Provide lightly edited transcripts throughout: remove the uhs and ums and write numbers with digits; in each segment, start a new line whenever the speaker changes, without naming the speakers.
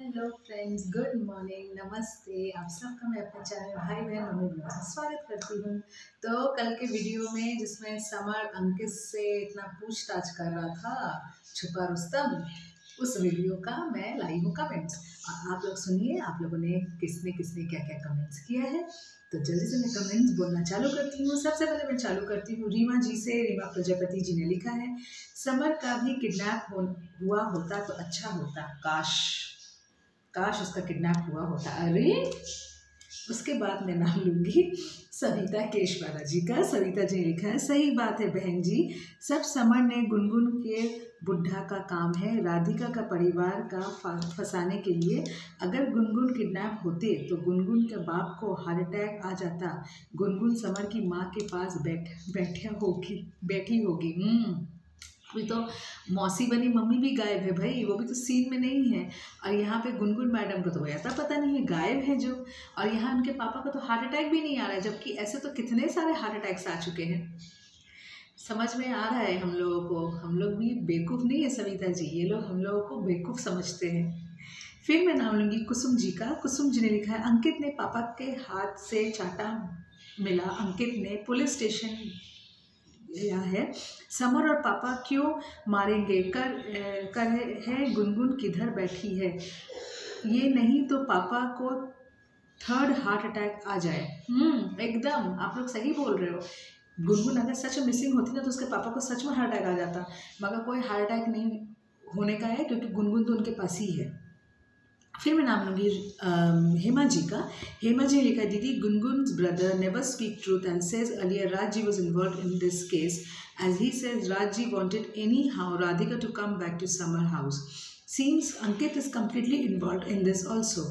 Hello friends, good morning, नमस्ते। आप सबका मैं अपने चैनल भाई बहन मम्मी ब्लॉग से स्वागत करती हूँ। तो कल के वीडियो में जिसमें समर अंकित से इतना पूछताछ कर रहा था, छुपा रुस्तम, उस वीडियो का मैं लाई हूँ कमेंट्स। और आप लोग सुनिए, आप लोगों ने किसने किसने क्या क्या कमेंट्स किया है। तो जल्दी से मैं कमेंट्स बोलना चालू करती हूँ। सबसे पहले मैं चालू करती हूँ रीमा जी से। रीमा प्रजापति जी ने लिखा है, समर का भी किडनैप हुआ होता तो अच्छा होता, काश उसका किडनैप हुआ होता। अरे उसके बाद मैं नाम लूंगी सविता केशवाला जी का। सविता जी ने लिखा है, सही बात है बहन जी, सब समर ने गुनगुन के बुढ़ा का काम है, राधिका का परिवार का फंसाने के लिए। अगर गुनगुन किडनैप होते तो गुनगुन के बाप को हार्ट अटैक आ जाता, गुनगुन समर की माँ के पास बैठी होगी। अभी तो मौसी बनी मम्मी भी गायब है भाई, वो भी तो सीन में नहीं है। और यहाँ पे गुनगुन मैडम को तो ऐसा पता नहीं है, गायब है जो। और यहाँ उनके पापा को तो हार्ट अटैक भी नहीं आ रहा है, जबकि ऐसे तो कितने सारे हार्ट अटैक्स आ चुके हैं। समझ में आ रहा है हम लोगों को, हम लोग भी बेवकूफ़ नहीं है सविता जी, ये लोग हम लोगों को बेवकूफ़ समझते हैं। फिर मैं नाम लूँगी कुसुम जी का। कुसुम जी ने लिखा है, अंकित ने पापा के हाथ से चाटा मिला, अंकित ने पुलिस स्टेशन लिया है, समर और पापा क्यों मारेंगे, कर है गुनगुन किधर बैठी है, ये नहीं तो पापा को थर्ड हार्ट अटैक आ जाए। एकदम आप लोग सही बोल रहे हो। गुनगुन अगर सच में मिसिंग होती ना तो उसके पापा को सच में हार्ट अटैक आ जाता, मगर कोई हार्ट अटैक नहीं होने का है, क्योंकि गुनगुन तो उनके पास ही है। फिर मैं नाम लूँगी हेमा जी का। हेमा जी ने लिखा, दीदी गुनगुन's brother never speak truth and says earlier Rajji was involved in this case, as he says Rajji wanted anyhow Radhika to come back to summer house. Seems Ankit is completely involved in this also.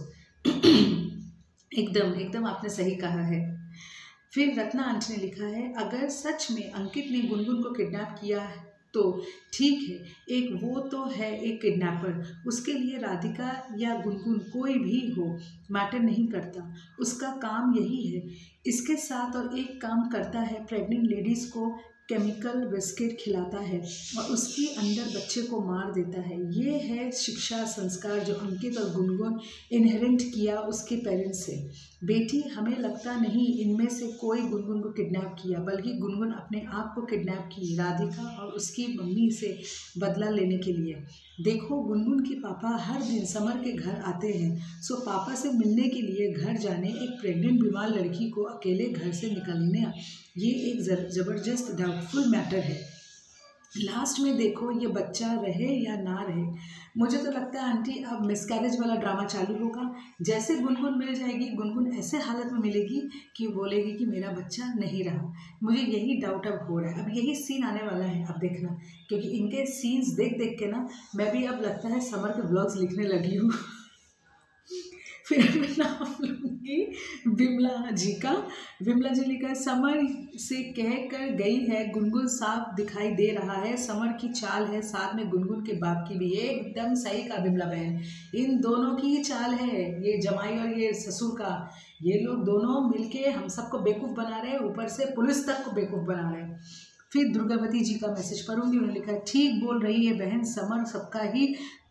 एकदम आपने सही कहा है। फिर Ratna aunty ने लिखा है, अगर सच में अंकित ने गुनगुन को किडनैप किया है तो ठीक है, एक वो तो है एक किडनैपर, उसके लिए राधिका या गुनगुन कोई भी हो मैटर नहीं करता, उसका काम यही है। इसके साथ और एक काम करता है, प्रेग्नेंट लेडीज़ को केमिकल बिस्किट खिलाता है और उसके अंदर बच्चे को मार देता है। ये है शिक्षा संस्कार जो अंकित और गुनगुन इनहेरेंट किया उसके पेरेंट्स से। बेटी, हमें लगता नहीं इनमें से कोई गुनगुन को किडनैप किया, बल्कि गुनगुन अपने आप को किडनैप की राधिका और उसकी मम्मी से बदला लेने के लिए। देखो, गुनगुन के पापा हर दिन समर के घर आते हैं, सो पापा से मिलने के लिए घर जाने एक प्रेग्नेंट बीमार लड़की को अकेले घर से निकलने, ये एक ज़बरदस्त डाउटफुल मैटर है। लास्ट में देखो ये बच्चा रहे या ना रहे। मुझे तो लगता है आंटी अब मिसकैरेज वाला ड्रामा चालू होगा। जैसे गुनगुन मिल जाएगी, गुनगुन ऐसे हालत में मिलेगी कि बोलेगी कि मेरा बच्चा नहीं रहा। मुझे यही डाउट अब हो रहा है, अब यही सीन आने वाला है, अब देखना। क्योंकि इनके सीन्स देख देख के ना मैं भी अब लगता है समर के ब्लॉग्स लिखने लगी हूँ। फिर मैं नाम लूँगी विमला जी का। विमला जी लिखा है, समर से कह कर गई है गुनगुन साफ दिखाई दे रहा है, समर की चाल है, साथ में गुनगुन के बाप की भी। एकदम सही का विमला बहन, इन दोनों की ही चाल है, ये जमाई और ये ससुर का। ये लोग दोनों मिलके हम सबको बेवकूफ़ बना रहे हैं, ऊपर से पुलिस तक को बेवकूफ़ बना रहे हैं। फिर दुर्गावती जी का मैसेज पढ़ूंगी। उन्होंने लिखा है, ठीक बोल रही है बहन, समर सबका ही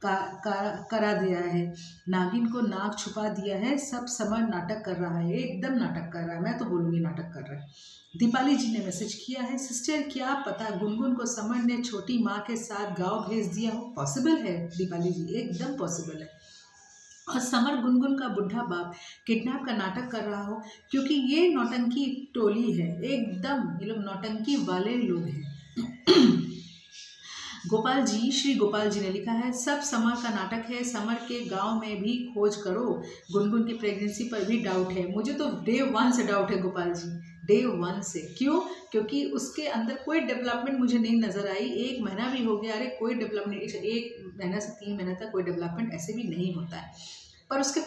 करा दिया है, नागिन को नाक छुपा दिया है, सब समर नाटक कर रहा है, एकदम नाटक कर रहा है, मैं तो बोलूँगी नाटक कर रहा है। दीपाली जी ने मैसेज किया है, सिस्टर क्या पता गुनगुन को समर ने छोटी माँ के साथ गाँव भेज दिया हो। पॉसिबल है दीपाली जी, एकदम पॉसिबल है। और समर गुनगुन का बुढ़ा बाप किडनैप का नाटक कर रहा हो, क्योंकि ये नौटंकी टोली है, एकदम ये लोग नौटंकी वाले लोग हैं। गोपाल जी, श्री गोपाल जी ने लिखा है, सब समर का नाटक है, समर के गांव में भी खोज करो, गुनगुन की प्रेगनेंसी पर भी डाउट है। मुझे तो डे 1 से डाउट है गोपाल जी, डे 1 से। क्यों? क्योंकि उसके अंदर कोई डेवलपमेंट मुझे नहीं नज़र आई। 1 महीना भी हो गया, अरे कोई डेवलपमेंट, 1 महीना से 3 महीना तक कोई डेवलपमेंट ऐसे भी नहीं होता है। पर उसके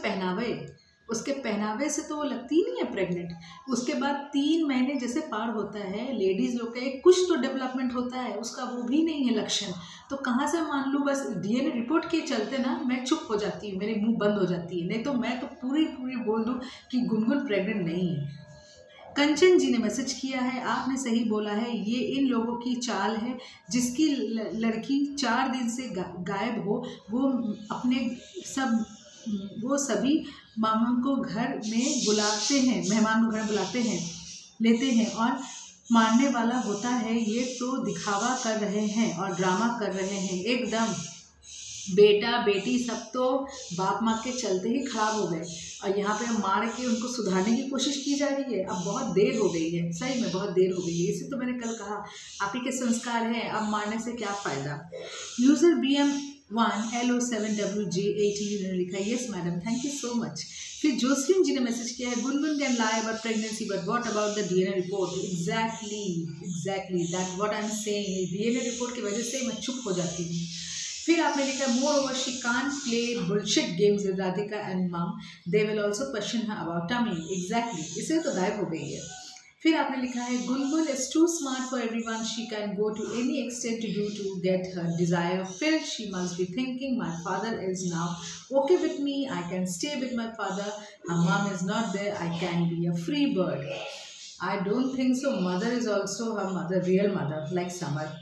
पहनावे से तो वो लगती ही नहीं है प्रेग्नेंट। उसके बाद 3 महीने जैसे पार होता है, लेडीज़ लोग का एक कुछ तो डेवलपमेंट होता है, उसका वो भी नहीं है लक्षण। तो कहाँ से मान लूँ? बस DNA रिपोर्ट के चलते ना मैं चुप हो जाती हूँ, मेरे मुंह बंद हो जाती है, नहीं तो मैं तो पूरी बोल दूँ कि गुनगुन प्रेग्नेंट नहीं है। कंचन जी ने मैसेज किया है, आपने सही बोला है, ये इन लोगों की चाल है, जिसकी लड़की 4 दिन से गायब हो, वो अपने सब वो सभी मामा को घर में बुलाते हैं, मेहमान को घर बुलाते हैं, लेते हैं और मारने वाला होता है। ये तो दिखावा कर रहे हैं और ड्रामा कर रहे हैं एकदम। बेटा बेटी सब तो बाप माँ के चलते ही खराब हो गए और यहाँ पे मार के उनको सुधारने की कोशिश की जा रही है। अब बहुत देर हो गई है, सही में बहुत देर हो गई है। इसी तो मैंने कल कहा, आप ही के संस्कार हैं, अब मारने से क्या फ़ायदा। यूज़र BM1LO7WJ80 ने लिखा है, yes madam thank you so much. फिर जोसफिन जी ने मैसेज किया है, Gungun can lie about pregnancy but what about the DNA report. Exactly that what I am saying. DNA report की वजह से मैं चुप हो जाती हूँ। फिर आपने लिखा moreover she can't play bullshit games with Radhika and mum, they will also question her about tummy. Exactly, इससे तो गायब हो गई है। फिर आपने लिखा है Gungun is too smart for everyone, she can go to any extent to do to get her desire. फिर she must be thinking my father is now okay with me, I can stay with my father, her mum is not there, I can be a free bird. I don't think so, mother is also her mother, real mother like Samar.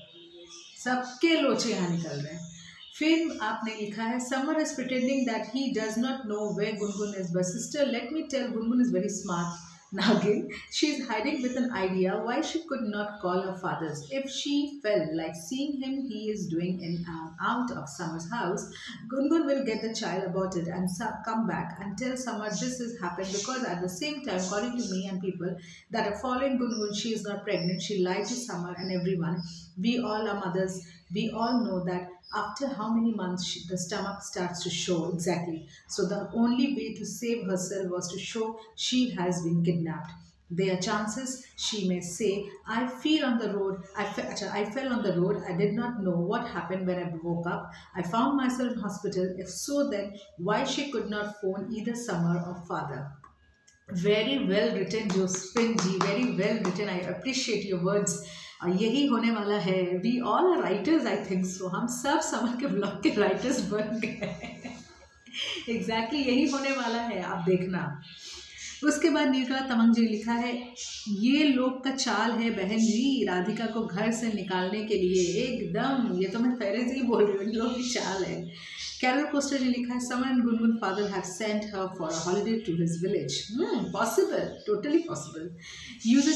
सबके लोचे यहाँ निकल रहे हैं। फिर आपने लिखा है Samar is pretending that he does not know where Gungun is, but sister let me tell Gungun is very smart. Now again, she is hiding with an idea why she could not call her fathers. If she felt like seeing him, he is doing in out of Summer's house, Gungun will get the child about it and come back and tell Summer this has happened, because at the same time, according to me and people that are following Gungun, she is not pregnant. She lied to Summer and everyone. We all are mothers. We all know that after how many months the stomach starts to show. Exactly. So the only way to save herself was to show she has been kidnapped. There are chances she may say, I fell on the road. I fell on the road. I did not know what happened when I woke up. I found myself in hospital. If so, then why she could not phone either Summer or father? Very well written, Josephine ji. Very well written. I appreciate your words. और यही होने वाला है. We all are writers, I think so. हम सब summer के blog के writers बन गए. एग्जैक्टली यही होने वाला है, आप देखना. उसके बाद नीलकला तमंग जी लिखा है, ये लोग का चाल है बहन जी राधिका को घर से निकालने के लिए. एकदम, ये तो मैं पहले से ही बोल रही हूँ, इन लोग की चाल है. कैरल कोस्टर ने लिखा है, Samar and Gungun father have sent her for a holiday to his village. Possible, totally possible. User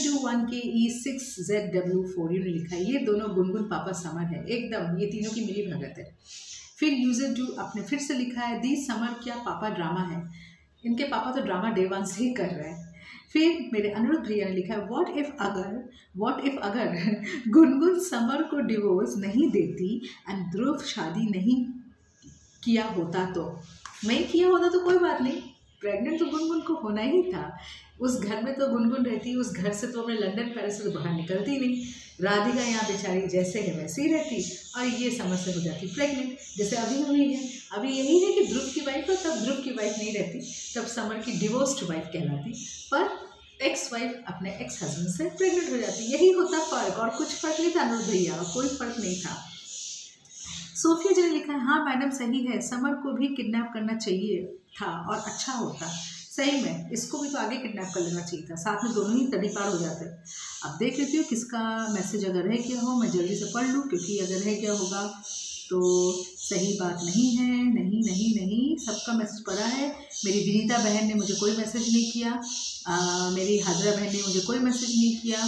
21KE6ZW4 ने लिखा है, ये दोनों गुनगुन पापा समर है. एकदम, ये तीनों की मिली भगत है. फिर यूजर 2 अपने फिर से लिखा है, दी समर क्या पापा ड्रामा है. इनके पापा तो ड्रामा डे 1 से ही कर रहे हैं. फिर मेरे अनुरुद्ध भैया ने लिखा है, व्हाट इफ अगर गुनगुन समर को डिवोर्स नहीं देती एंड ध्रुव शादी नहीं किया होता तो. नहीं किया होता तो कोई बात नहीं, प्रेग्नेंट तो गुनगुन को होना ही था. उस घर में तो गुनगुन रहती, उस घर से तो अपने लंदन पेरिस से तो बाहर निकलती नहीं. राधिका यहाँ बेचारी जैसे है वैसे ही रहती और ये समझ से हो जाती प्रेग्नेंट, जैसे अभी हुई है. अभी यही है कि ध्रुव की वाइफ है, तब ध्रुव की वाइफ नहीं रहती, तब समर की डिवोर्स्ड वाइफ कहलाती, पर एक्स वाइफ अपने एक्स हस्बैंड से प्रेग्नेंट हो जाती. यही होता फ़र्क, और कुछ फ़र्क नहीं था अनुरुद्ध भैया, कोई फ़र्क नहीं था. सोफिया जी ने लिखा है, हाँ मैडम सही है, समर को भी किडनैप करना चाहिए था और अच्छा होता. सही में इसको भी तो आगे किडनैप कर लेना चाहिए था, साथ में दोनों ही तड़ी पार हो जाते. अब देख लेती हूँ किसका मैसेज अगर रह गया हो, मैं जल्दी से पढ़ लूँ, क्योंकि अगर रह गया होगा तो सही बात नहीं है. नहीं, सबका मैसेज पढ़ा है. मेरी विनीता बहन ने मुझे कोई मैसेज नहीं किया, मेरी हाजरा बहन ने मुझे कोई मैसेज नहीं किया,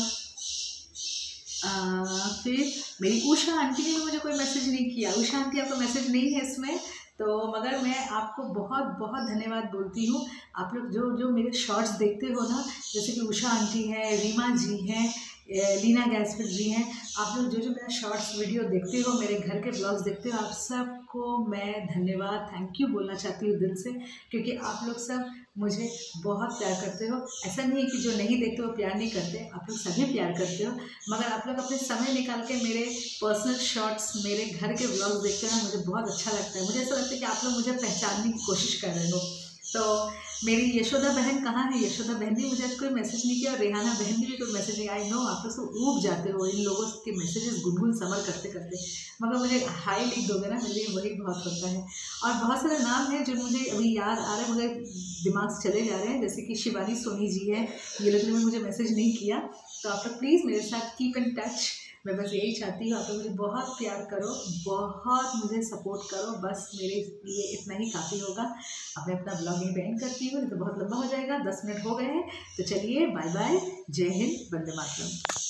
फिर मेरी उषा आंटी ने भी मुझे कोई मैसेज नहीं किया. उषा आंटी आपका मैसेज नहीं है इसमें, तो मगर मैं आपको बहुत बहुत धन्यवाद बोलती हूँ. आप लोग जो मेरे शॉर्ट्स देखते हो ना, जैसे कि उषा आंटी है, रीमा जी हैं, लीना गैसफिट जी हैं, आप लोग जो मेरा शॉर्ट्स वीडियो देखते हो, मेरे घर के ब्लॉग्स देखते हो, आप सबको मैं धन्यवाद, थैंक यू बोलना चाहती हूँ दिल से, क्योंकि आप लोग सब मुझे बहुत प्यार करते हो. ऐसा नहीं है कि जो नहीं देखते हो प्यार नहीं करते, आप लोग सभी प्यार करते हो, मगर आप लोग अपने समय निकाल के मेरे पर्सनल शॉर्ट्स, मेरे घर के व्लॉग्स देखते हो ना, मुझे बहुत अच्छा लगता है. मुझे ऐसा लगता है कि आप लोग मुझे पहचानने की कोशिश कर रहे हो. तो मेरी यशोदा बहन कहाँ है? यशोदा बहन भी मुझे आज कोई मैसेज नहीं किया, और रेहाना बहन ने भी कोई मैसेज नहीं. आई नो आप लोग सब ऊब जाते हो इन लोगों के मैसेजेस गुनगुन समर करते करते, मगर मुझे हाई लिख दोगे ना, मेरे लिए वही बहुत होता है. और बहुत सारे नाम हैं जो मुझे अभी याद आ रहे हैं मगर दिमाग से चले जा रहे हैं, जैसे कि शिवानी सोनी जी है, ये लोगों ने मुझे मैसेज नहीं किया. तो आप लोग प्लीज़ मेरे साथ कीप इन टच. मैं बस यही चाहती हूँ आप लोग मुझे बहुत प्यार करो, बहुत मुझे सपोर्ट करो, बस मेरे लिए इतना ही काफ़ी होगा। अब मैं अपना ब्लॉग यहीं पे एंड करती हूँ, नहीं तो बहुत लंबा हो जाएगा। 10 मिनट हो गए हैं, तो चलिए बाय बाय, जय हिंद, वंदे मातरम।